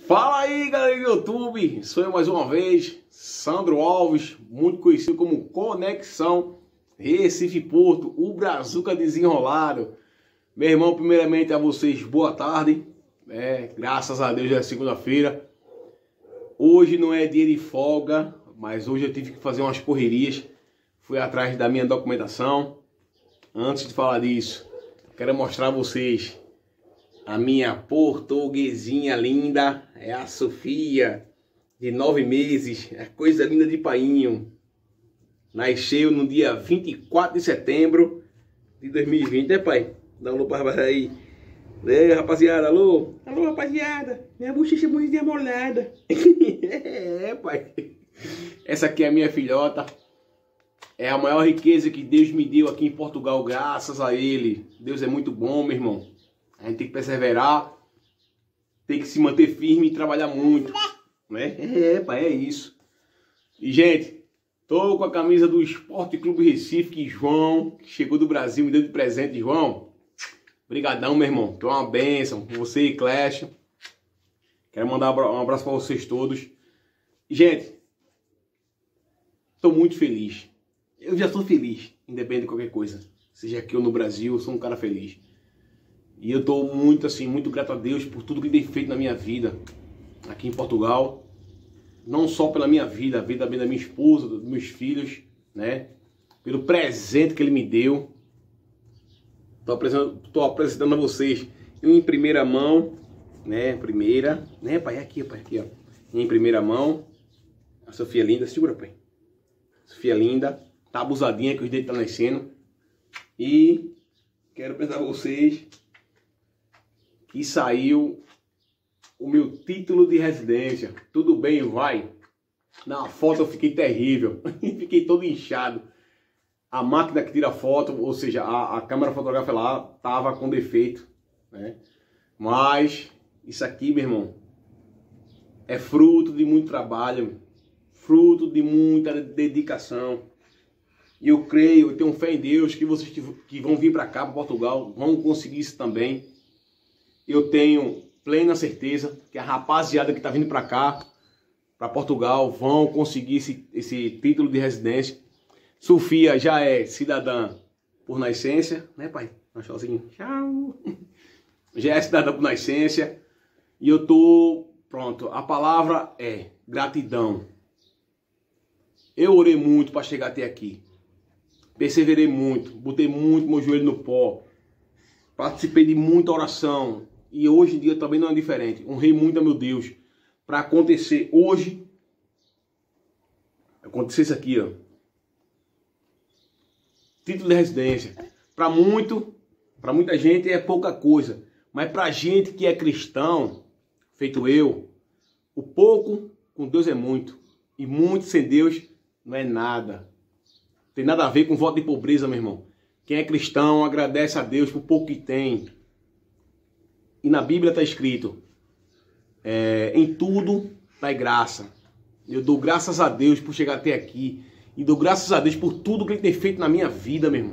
Fala aí, galera do YouTube, sou eu mais uma vez, Sandro Alves, muito conhecido como Conexão Recife Porto, o Brazuca desenrolado. Meu irmão, primeiramente a vocês, boa tarde, graças a Deus já é segunda-feira. Hoje não é dia de folga, mas hoje eu tive que fazer umas correrias, fui atrás da minha documentação. Antes de falar disso, quero mostrar a vocês a minha portuguesinha linda, é a Sofia, de 9 meses, é coisa linda de painho. Nasceu no dia 24 de setembro de 2020, né, pai? Dá um alô para aí. Rapaziada, alô? Alô, rapaziada, minha bochecha é muito demolada. Pai. Essa aqui é a minha filhota. É a maior riqueza que Deus me deu aqui em Portugal, graças a Ele. Deus é muito bom, meu irmão. A gente tem que perseverar, tem que se manter firme e trabalhar muito, né? Pai, é isso. E, gente, tô com a camisa do Esporte Clube Recife, que João, que chegou do Brasil, me deu de presente. João, brigadão, meu irmão. Tu é uma bênção. Você e Clash. Quero mandar um abraço para vocês todos. Gente, tô muito feliz. Eu já sou feliz, independente de qualquer coisa. Seja aqui ou no Brasil, eu sou um cara feliz. E eu tô muito, assim, muito grato a Deus por tudo que Ele tem feito na minha vida, aqui em Portugal. Não só pela minha vida, a vida da minha esposa, dos meus filhos, né? Pelo presente que Ele me deu. Tô apresentando a vocês em primeira mão, né? Primeira, né, pai? Aqui, pai, aqui, ó. Em primeira mão, a Sofia linda, segura, pai. Sofia linda, tá abusadinha que os dentes estão nascendo. E quero apresentar a vocês que saiu o meu título de residência. Tudo bem, vai? Na foto eu fiquei terrível. Fiquei todo inchado. A máquina que tira foto, ou seja, a câmera fotográfica lá, tava com defeito, né? Mas isso aqui, meu irmão, é fruto de muito trabalho, fruto de muita dedicação. E eu creio, eu tenho fé em Deus que vocês que vão vir para cá, para Portugal, vão conseguir isso também. Eu tenho plena certeza que a rapaziada que está vindo para cá, para Portugal, vão conseguir esse título de residência. Sofia já é cidadã por nascença, né, pai? Tchauzinho. Tchau. Já é cidadã por nascença. E eu tô pronto. A palavra é gratidão. Eu orei muito para chegar até aqui. Perseverei muito, botei muito meu joelho no pó. Participei de muita oração. E hoje em dia também não é diferente. Honrei muito a meu Deus. Para acontecer hoje. Acontecer isso aqui, ó. Título de residência. Para muita gente é pouca coisa. Mas para gente que é cristão, feito eu, o pouco com Deus é muito. E muito sem Deus não é nada. Tem nada a ver com voto de pobreza, meu irmão. Quem é cristão agradece a Deus por pouco que tem. E na Bíblia está escrito, em tudo dai graça. Eu dou graças a Deus por chegar até aqui. E dou graças a Deus por tudo que Ele tem feito na minha vida, meu irmão.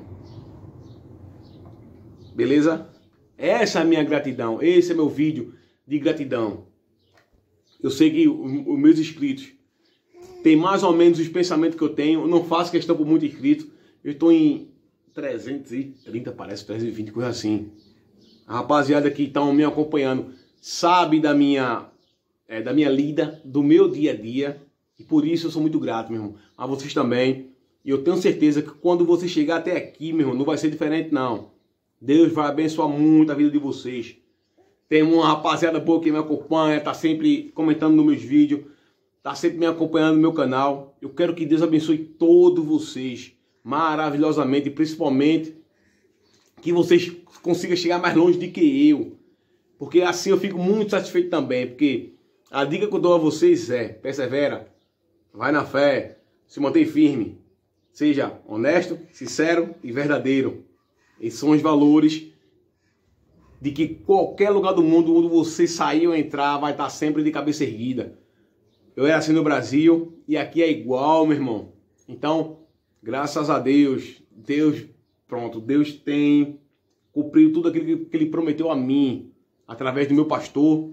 Beleza? Essa é a minha gratidão. Esse é meu vídeo de gratidão. Eu sei que os meus inscritos têm mais ou menos os pensamentos que eu tenho. Eu não faço questão por muito inscrito. Eu estou em 330, parece, 320, coisa assim. A rapaziada que estão me acompanhando sabe da minha lida, do meu dia a dia. E por isso eu sou muito grato, meu irmão. A vocês também. E eu tenho certeza que quando você chegar até aqui, meu irmão, não vai ser diferente, não. Deus vai abençoar muito a vida de vocês. Tem uma rapaziada boa que me acompanha, tá sempre comentando nos meus vídeos, tá sempre me acompanhando no meu canal. Eu quero que Deus abençoe todos vocês maravilhosamente, e principalmente que vocês consigam chegar mais longe do que eu. Porque assim eu fico muito satisfeito também. Porque a dica que eu dou a vocês é: persevera, vai na fé, se mantém firme, seja honesto, sincero e verdadeiro. Esses são os valores de que qualquer lugar do mundo onde você sair ou entrar vai estar sempre de cabeça erguida. Eu era assim no Brasil e aqui é igual, meu irmão. Então, graças a Deus, Deus tem cumprido tudo aquilo que Ele prometeu a mim, através do meu pastor,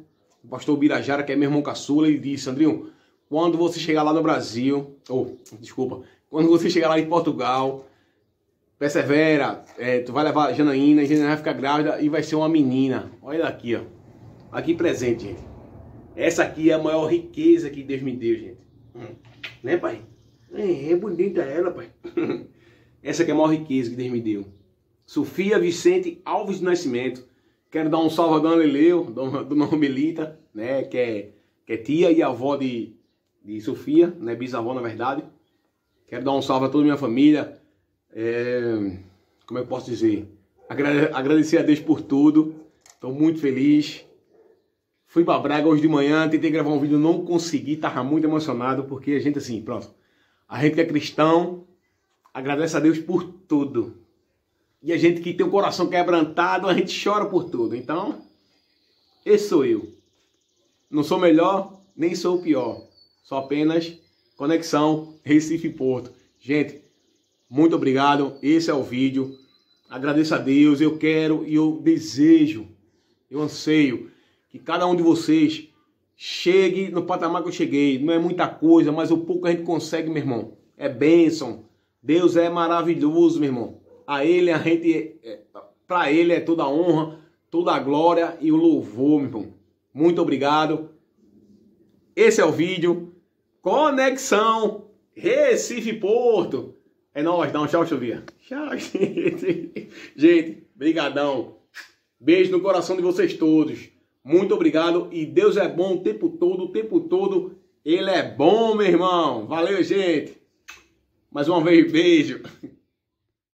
o pastor Birajara, que é meu irmão caçula, ele disse: Sandrinho, quando você chegar lá no Brasil, quando você chegar lá em Portugal, persevera, tu vai levar a Janaína vai ficar grávida e vai ser uma menina. Olha aqui, ó. Aqui presente, gente. Essa aqui é a maior riqueza que Deus me deu, gente. Né, pai? É bonita ela, pai. Essa aqui é a maior riqueza que Deus me deu. Sofia Vicente Alves do Nascimento. Quero dar um salve a Dona Leleu, Dona Romelita, né, que é tia e avó de Sofia, né, bisavó na verdade. Quero dar um salve a toda a minha família. Como é que eu posso dizer? Agradecer a Deus por tudo. Estou muito feliz. Fui para Braga hoje de manhã, tentei gravar um vídeo, não consegui, tava muito emocionado, porque a gente assim, pronto. A gente que é cristão, agradece a Deus por tudo. E a gente que tem o coração quebrantado, a gente chora por tudo. Então, esse sou eu. Não sou melhor, nem sou o pior. Sou apenas Conexão Recife Porto. Gente, muito obrigado. Esse é o vídeo. Agradeço a Deus. Eu quero e eu desejo, eu anseio que cada um de vocês chegue no patamar que eu cheguei. Não é muita coisa, mas o pouco a gente consegue, meu irmão. É bênção. Deus é maravilhoso, meu irmão. A Ele, para Ele é toda a honra, toda a glória e o louvor, meu irmão. Muito obrigado. Esse é o vídeo. Conexão Recife Porto. É nóis, dá um tchau, Chovia. Tchau, gente. Gente, brigadão. Beijo no coração de vocês todos. Muito obrigado. E Deus é bom o tempo todo, o tempo todo. Ele é bom, meu irmão. Valeu, gente. Mais uma vez, beijo.